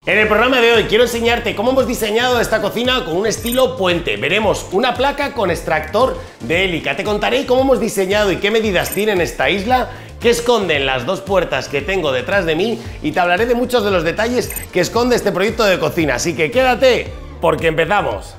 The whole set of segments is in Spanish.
En el programa de hoy quiero enseñarte cómo hemos diseñado esta cocina con un estilo puente. Veremos una placa con extractor de hélica. Te contaré cómo hemos diseñado y qué medidas tiene esta isla, qué esconden las dos puertas que tengo detrás de mí y te hablaré de muchos de los detalles que esconde este proyecto de cocina. Así que quédate, porque empezamos.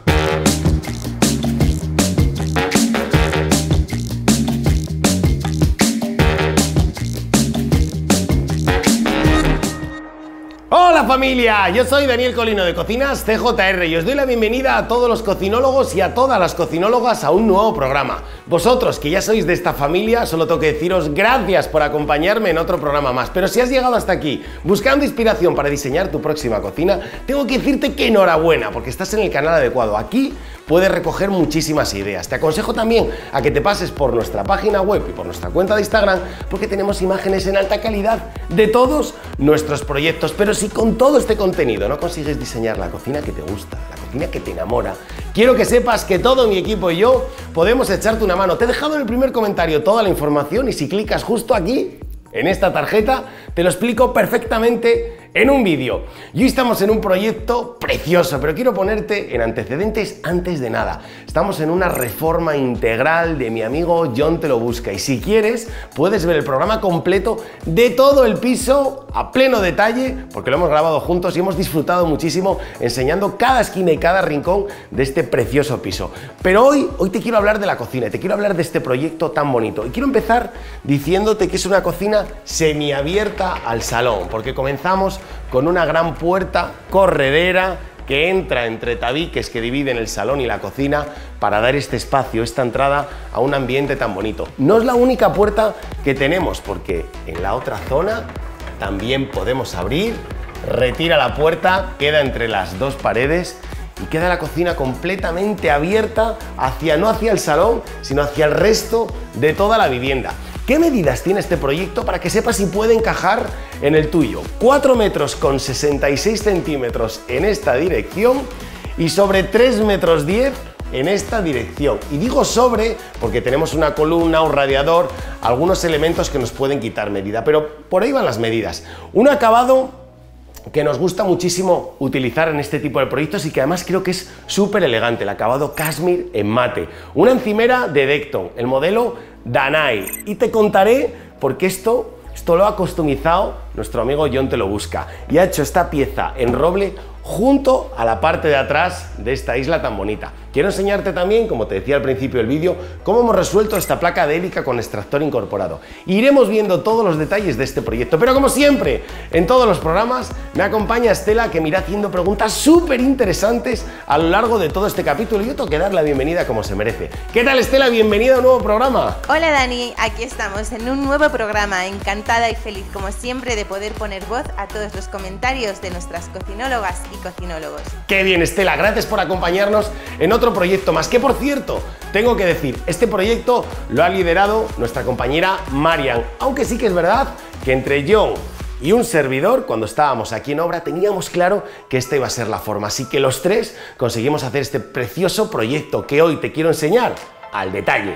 ¡Hola familia! Yo soy Daniel Colino de Cocinas CJR y os doy la bienvenida a todos los cocinólogos y a todas las cocinólogas a un nuevo programa. Vosotros que ya sois de esta familia, solo tengo que deciros gracias por acompañarme en otro programa más. Pero si has llegado hasta aquí buscando inspiración para diseñar tu próxima cocina, tengo que decirte que enhorabuena, porque estás en el canal adecuado. Aquí puedes recoger muchísimas ideas. Te aconsejo también a que te pases por nuestra página web y por nuestra cuenta de Instagram, porque tenemos imágenes en alta calidad de todos nuestros proyectos. Pero si con todo este contenido no consigues diseñar la cocina que te gusta, la cocina que te enamora, quiero que sepas que todo mi equipo y yo podemos echarte una mano. Te he dejado en el primer comentario toda la información y si clicas justo aquí, en esta tarjeta, te lo explico perfectamente en un vídeo. Y hoy estamos en un proyecto precioso, pero quiero ponerte en antecedentes antes de nada. Estamos en una reforma integral de mi amigo Jon Te Lo Busca y si quieres puedes ver el programa completo de todo el piso a pleno detalle, porque lo hemos grabado juntos y hemos disfrutado muchísimo enseñando cada esquina y cada rincón de este precioso piso. Pero hoy te quiero hablar de la cocina y te quiero hablar de este proyecto tan bonito. Y quiero empezar diciéndote que es una cocina semiabierta al salón, porque comenzamos con una gran puerta corredera que entra entre tabiques que dividen el salón y la cocina para dar este espacio, esta entrada a un ambiente tan bonito. No es la única puerta que tenemos, porque en la otra zona también podemos abrir, retira la puerta, queda entre las dos paredes y queda la cocina completamente abierta no hacia el salón, sino hacia el resto de toda la vivienda. ¿Qué medidas tiene este proyecto para que sepas si puede encajar en el tuyo? 4 metros con 66 centímetros en esta dirección y sobre 3 metros 10 en esta dirección. Y digo sobre porque tenemos una columna, un radiador, algunos elementos que nos pueden quitar medida, pero por ahí van las medidas. Un acabado que nos gusta muchísimo utilizar en este tipo de proyectos y que además creo que es súper elegante, el acabado Cashmere en mate. Una encimera de Decton, el modelo Danai. Y te contaré por qué esto lo ha customizado nuestro amigo Jon Te Lo Busca y ha hecho esta pieza en roble junto a la parte de atrás de esta isla tan bonita. Quiero enseñarte también, como te decía al principio del vídeo, cómo hemos resuelto esta placa de hélica con extractor incorporado. Iremos viendo todos los detalles de este proyecto, pero como siempre, en todos los programas, me acompaña Estela, que me irá haciendo preguntas súper interesantes a lo largo de todo este capítulo y yo tengo que dar la bienvenida como se merece. ¿Qué tal, Estela? Bienvenida a un nuevo programa. Hola, Dani, aquí estamos en un nuevo programa, encantada y feliz como siempre de poder poner voz a todos los comentarios de nuestras cocinólogas y cocinólogos. Qué bien, Estela, gracias por acompañarnos en otro proyecto más, que por cierto, tengo que decir, este proyecto lo ha liderado nuestra compañera Marian, aunque sí que es verdad que entre Jon y un servidor, cuando estábamos aquí en obra, teníamos claro que esta iba a ser la forma, así que los tres conseguimos hacer este precioso proyecto que hoy te quiero enseñar al detalle.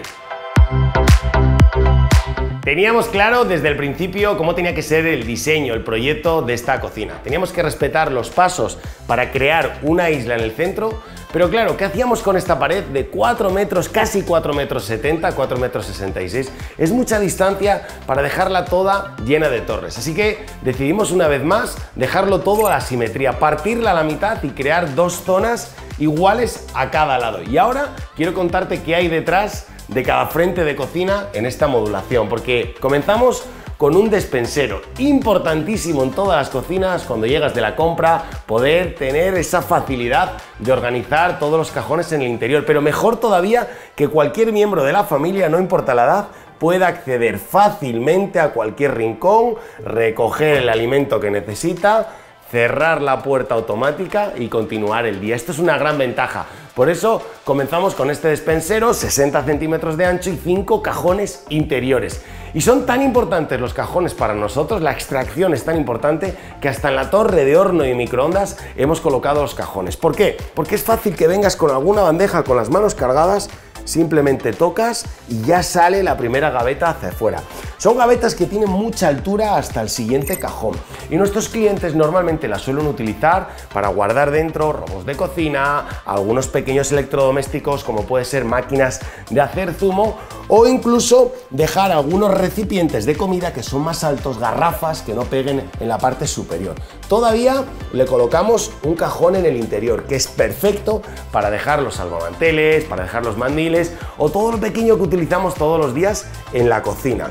Teníamos claro desde el principio cómo tenía que ser el diseño, el proyecto de esta cocina. Teníamos que respetar los pasos para crear una isla en el centro, pero claro, ¿qué hacíamos con esta pared de 4 metros, casi 4 metros 70, 4 metros 66? Es mucha distancia para dejarla toda llena de torres, así que decidimos una vez más dejarlo todo a la simetría, partirla a la mitad y crear dos zonas iguales a cada lado. Y ahora quiero contarte qué hay detrás de cada frente de cocina en esta modulación, porque comenzamos con un despensero, importantísimo en todas las cocinas cuando llegas de la compra, poder tener esa facilidad de organizar todos los cajones en el interior, pero mejor todavía que cualquier miembro de la familia, no importa la edad, pueda acceder fácilmente a cualquier rincón, recoger el alimento que necesita, cerrar la puerta automática y continuar el día. Esto es una gran ventaja. Por eso comenzamos con este despensero, 60 centímetros de ancho y 5 cajones interiores. Y son tan importantes los cajones para nosotros, la extracción es tan importante que hasta en la torre de horno y microondas hemos colocado los cajones. ¿Por qué? Porque es fácil que vengas con alguna bandeja con las manos cargadas simplemente tocas y ya sale la primera gaveta hacia afuera. Son gavetas que tienen mucha altura hasta el siguiente cajón y nuestros clientes normalmente las suelen utilizar para guardar dentro robos de cocina, algunos pequeños electrodomésticos como puede ser máquinas de hacer zumo o incluso dejar algunos recipientes de comida que son más altos, garrafas que no peguen en la parte superior. Todavía le colocamos un cajón en el interior que es perfecto para dejar los salvamanteles, para dejar los mandiles o todo lo pequeño que utilizamos todos los días en la cocina.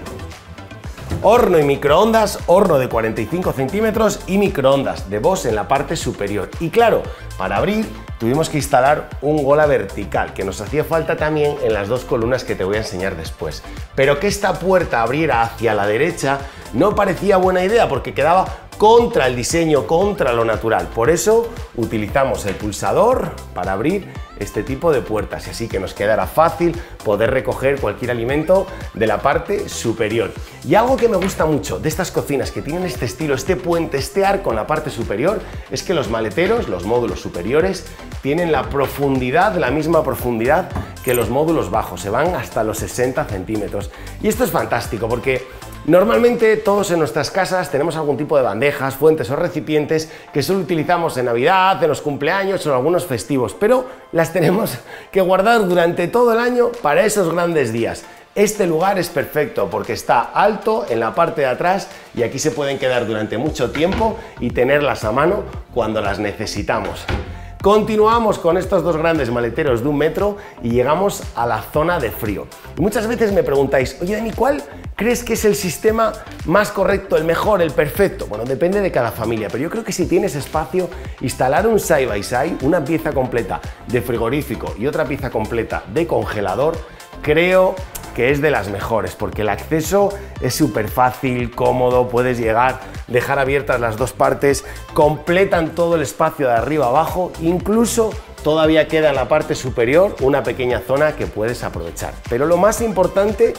Horno y microondas, horno de 45 centímetros y microondas de Bosch en la parte superior. Y claro, para abrir tuvimos que instalar un gola vertical, que nos hacía falta también en las dos columnas que te voy a enseñar después. Pero que esta puerta abriera hacia la derecha no parecía buena idea porque quedaba contra el diseño, contra lo natural. Por eso utilizamos el pulsador para abrir este tipo de puertas y así que nos quedará fácil poder recoger cualquier alimento de la parte superior. Y algo que me gusta mucho de estas cocinas que tienen este estilo, este puente, este arco en la parte superior, es que los maleteros, los módulos superiores, tienen la profundidad, la misma profundidad que los módulos bajos, se van hasta los 60 centímetros. Y esto es fantástico porque normalmente todos en nuestras casas tenemos algún tipo de bandejas, fuentes o recipientes que solo utilizamos en Navidad, en los cumpleaños o en algunos festivos, pero las tenemos que guardar durante todo el año para esos grandes días. Este lugar es perfecto porque está alto en la parte de atrás y aquí se pueden quedar durante mucho tiempo y tenerlas a mano cuando las necesitamos. Continuamos con estos dos grandes maleteros de 1 metro y llegamos a la zona de frío. Y muchas veces me preguntáis, oye Dani, ¿cuál crees que es el sistema más correcto, el mejor, el perfecto? Bueno, depende de cada familia, pero yo creo que si tienes espacio, instalar un side by side, una pieza completa de frigorífico y otra pieza completa de congelador, creo que es de las mejores porque el acceso es súper fácil, cómodo, puedes llegar, dejar abiertas las dos partes, completan todo el espacio de arriba abajo, incluso todavía queda en la parte superior una pequeña zona que puedes aprovechar. Pero lo más importante,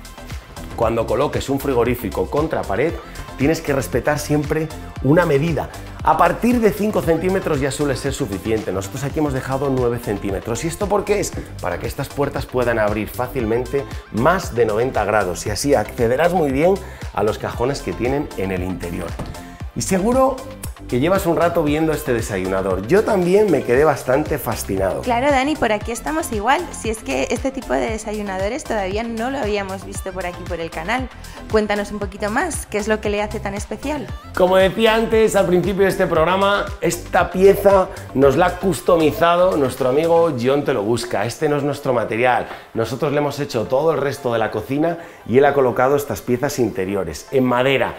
cuando coloques un frigorífico contra pared, tienes que respetar siempre una medida. A partir de 5 centímetros ya suele ser suficiente. Nosotros aquí hemos dejado 9 centímetros. ¿Y esto por qué es? Para que estas puertas puedan abrir fácilmente más de 90 grados y así accederás muy bien a los cajones que tienen en el interior. Y seguro que llevas un rato viendo este desayunador. Yo también me quedé bastante fascinado. Claro, Dani, por aquí estamos igual. Si es que este tipo de desayunadores todavía no lo habíamos visto por aquí por el canal. Cuéntanos un poquito más, ¿qué es lo que le hace tan especial? Como decía antes al principio de este programa, esta pieza nos la ha customizado nuestro amigo John Te Lo Busca. Este no es nuestro material. Nosotros le hemos hecho todo el resto de la cocina y él ha colocado estas piezas interiores en madera.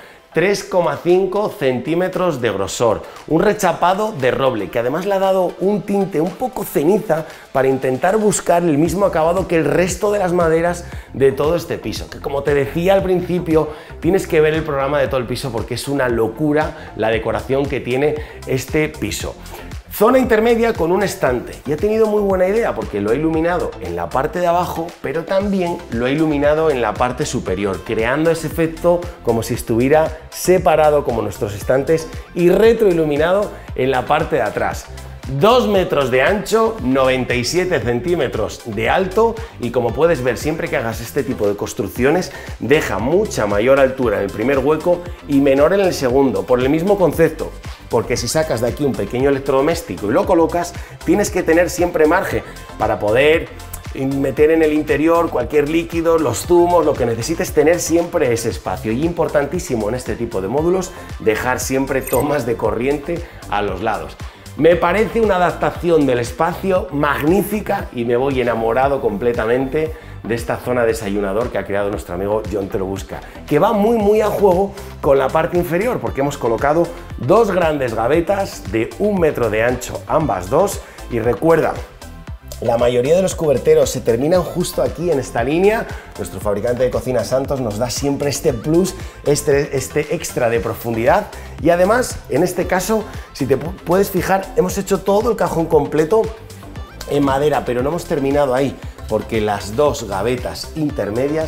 3,5 centímetros de grosor, un rechapado de roble que además le ha dado un tinte un poco ceniza para intentar buscar el mismo acabado que el resto de las maderas de todo este piso, que como te decía al principio tienes que ver el programa de todo el piso porque es una locura la decoración que tiene este piso. Zona intermedia con un estante y ha tenido muy buena idea porque lo ha iluminado en la parte de abajo pero también lo ha iluminado en la parte superior creando ese efecto como si estuviera separado como nuestros estantes y retroiluminado en la parte de atrás. 2 metros de ancho, 97 centímetros de alto y como puedes ver siempre que hagas este tipo de construcciones deja mucha mayor altura en el primer hueco y menor en el segundo por el mismo concepto. Porque si sacas de aquí un pequeño electrodoméstico y lo colocas, tienes que tener siempre margen para poder meter en el interior cualquier líquido, los zumos, lo que necesites, tener siempre ese espacio. Y importantísimo en este tipo de módulos, dejar siempre tomas de corriente a los lados. Me parece una adaptación del espacio magnífica y me voy enamorado completamente de esta zona desayunador que ha creado nuestro amigo John Te Lo Busca, que va muy a juego con la parte inferior porque hemos colocado dos grandes gavetas de 1 metro de ancho, ambas dos, y recuerda, la mayoría de los cuberteros se terminan justo aquí en esta línea. Nuestro fabricante de cocina Santos nos da siempre este plus, este extra de profundidad y además en este caso, si te puedes fijar, hemos hecho todo el cajón completo en madera, pero no hemos terminado ahí porque las dos gavetas intermedias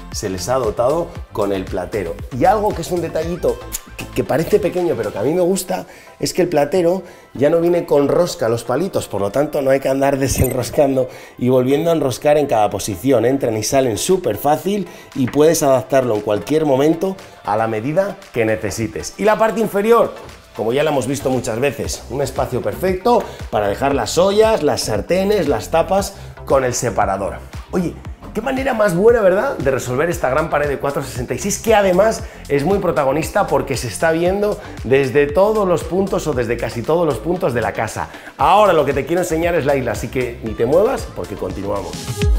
se les ha dotado con el platero. Y algo que es un detallito que parece pequeño pero que a mí me gusta es que el platero ya no viene con rosca los palitos, por lo tanto no hay que andar desenroscando y volviendo a enroscar en cada posición. Entran y salen súper fácil y puedes adaptarlo en cualquier momento a la medida que necesites. Y la parte inferior, como ya la hemos visto muchas veces, un espacio perfecto para dejar las ollas, las sartenes, las tapas con el separador. Oye, qué manera más buena, ¿verdad?, de resolver esta gran pared de 4,66, que además es muy protagonista porque se está viendo desde todos los puntos o desde casi todos los puntos de la casa. Ahora lo que te quiero enseñar es la isla, así que ni te muevas porque continuamos.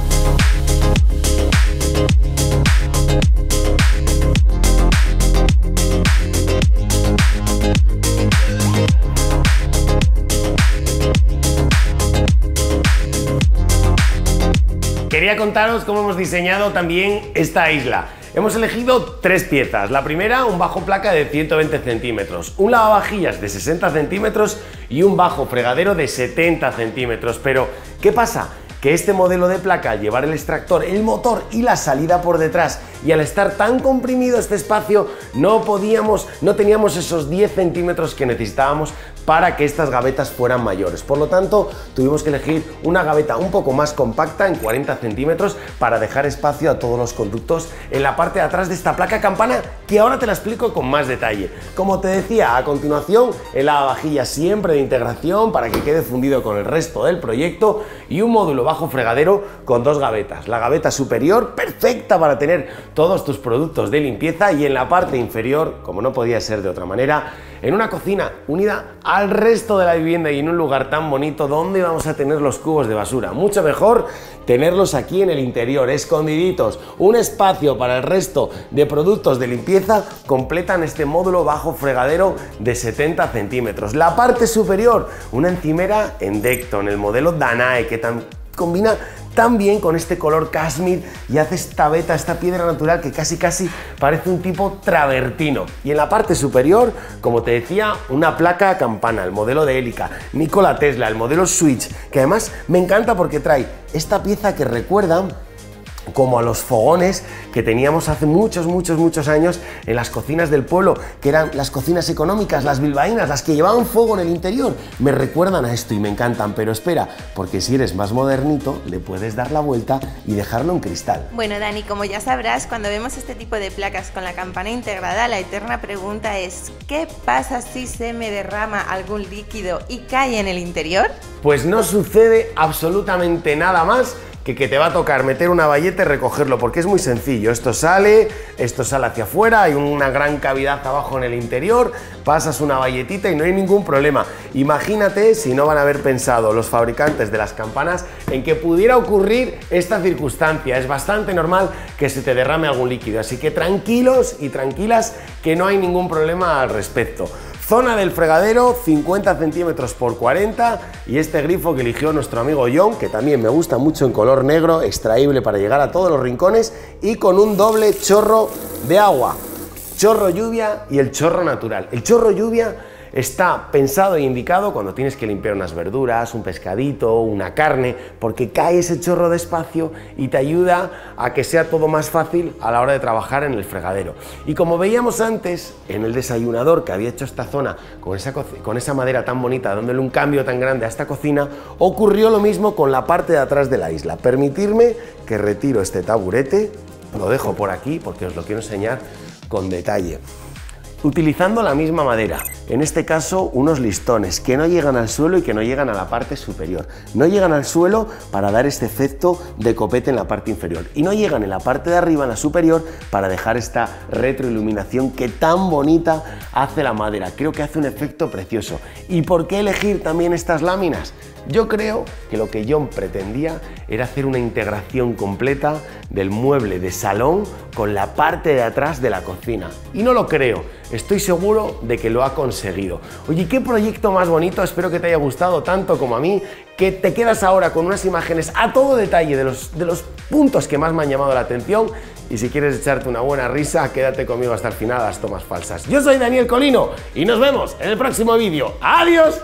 Quería contaros cómo hemos diseñado también esta isla. Hemos elegido 3 piezas. La primera, un bajo placa de 120 centímetros, un lavavajillas de 60 centímetros y un bajo fregadero de 70 centímetros. Pero, ¿qué pasa? Que este modelo de placa, al llevar el extractor, el motor y la salida por detrás, y al estar tan comprimido este espacio, no teníamos esos 10 centímetros que necesitábamos para que estas gavetas fueran mayores. Por lo tanto, tuvimos que elegir una gaveta un poco más compacta, en 40 centímetros, para dejar espacio a todos los conductos en la parte de atrás de esta placa campana, que ahora te la explico con más detalle. Como te decía, a continuación, el lavavajillas siempre de integración para que quede fundido con el resto del proyecto, y un módulo bajo fregadero con 2 gavetas. La gaveta superior, perfecta para tener todos tus productos de limpieza, y en la parte inferior, como no podía ser de otra manera, en una cocina unida al resto de la vivienda y en un lugar tan bonito donde vamos a tener los cubos de basura. Mucho mejor tenerlos aquí en el interior, escondiditos. Un espacio para el resto de productos de limpieza completan este módulo bajo fregadero de 70 centímetros. La parte superior, una encimera en Decton, el modelo Danae, que combina tan bien con este color cashmere y hace esta veta, esta piedra natural que casi parece un tipo travertino. Y en la parte superior, como te decía, una placa campana, el modelo de Helica, Nikola Tesla, el modelo Switch, que además me encanta porque trae esta pieza que recuerda como a los fogones que teníamos hace muchos años en las cocinas del pueblo, que eran las cocinas económicas, las bilbaínas, las que llevaban fuego en el interior. Me recuerdan a esto y me encantan, pero espera, porque si eres más modernito, le puedes dar la vuelta y dejarlo en cristal. Bueno, Dani, como ya sabrás, cuando vemos este tipo de placas con la campana integrada, la eterna pregunta es: ¿qué pasa si se me derrama algún líquido y cae en el interior? Pues no sucede absolutamente nada más que te va a tocar meter una bayeta y recogerlo, porque es muy sencillo. Esto sale hacia afuera, hay una gran cavidad abajo en el interior, pasas una bayetita y no hay ningún problema. Imagínate si no van a haber pensado los fabricantes de las campanas en que pudiera ocurrir esta circunstancia. Es bastante normal que se te derrame algún líquido, así que tranquilos y tranquilas que no hay ningún problema al respecto. Zona del fregadero, 50 centímetros por 40, y este grifo que eligió nuestro amigo John, que también me gusta mucho, en color negro, extraíble para llegar a todos los rincones, y con un doble chorro de agua, chorro lluvia y el chorro natural. El chorro lluvia está pensado e indicado cuando tienes que limpiar unas verduras, un pescadito, una carne, porque cae ese chorro despacio y te ayuda a que sea todo más fácil a la hora de trabajar en el fregadero. Y como veíamos antes en el desayunador que había hecho esta zona con esa madera tan bonita, dándole un cambio tan grande a esta cocina, ocurrió lo mismo con la parte de atrás de la isla. Permitirme que retiro este taburete, lo dejo por aquí porque os lo quiero enseñar con detalle. Utilizando la misma madera, en este caso unos listones que no llegan al suelo y que no llegan a la parte superior. No llegan al suelo para dar este efecto de copete en la parte inferior, y no llegan en la parte de arriba, en la superior, para dejar esta retroiluminación que tan bonita hace la madera. Creo que hace un efecto precioso. ¿Y por qué elegir también estas láminas? Yo creo que lo que John pretendía era hacer una integración completa del mueble de salón con la parte de atrás de la cocina. Y no lo creo, estoy seguro de que lo ha conseguido. Oye, qué proyecto más bonito, espero que te haya gustado tanto como a mí, que te quedas ahora con unas imágenes a todo detalle de los puntos que más me han llamado la atención. Y si quieres echarte una buena risa, quédate conmigo hasta el final a las tomas falsas. Yo soy Daniel Colino y nos vemos en el próximo vídeo. ¡Adiós!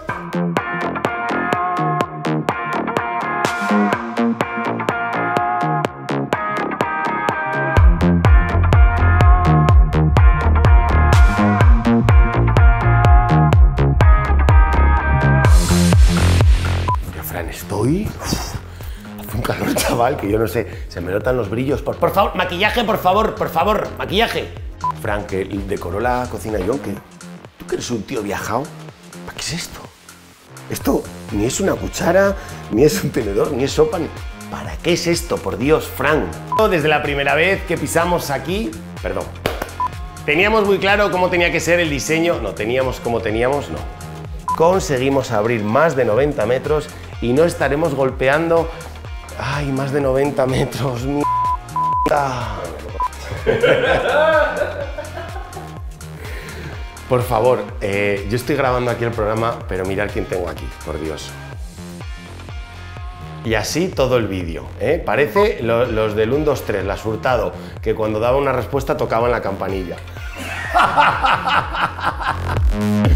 Fran, estoy... Hace un calor, chaval, que yo no sé. Se me notan los brillos. Por favor, maquillaje, por favor, maquillaje. Fran, que decoró la cocina John, que... ¿Tú que eres un tío viajado? ¿Para qué es esto? Esto ni es una cuchara, ni es un tenedor, ni es sopa, ni... ¿Para qué es esto, por Dios, Fran? Desde la primera vez que pisamos aquí... Perdón. Teníamos muy claro cómo tenía que ser el diseño. No, teníamos como teníamos, no. Conseguimos abrir más de 90 metros y no estaremos golpeando... ¡Ay, más de 90 metros! ¡Mierda! Por favor, yo estoy grabando aquí el programa, pero mirad quién tengo aquí, por Dios. Y así todo el vídeo, ¿eh? Parece los del 1, 2, 3, las Hurtado, que cuando daba una respuesta tocaban la campanilla.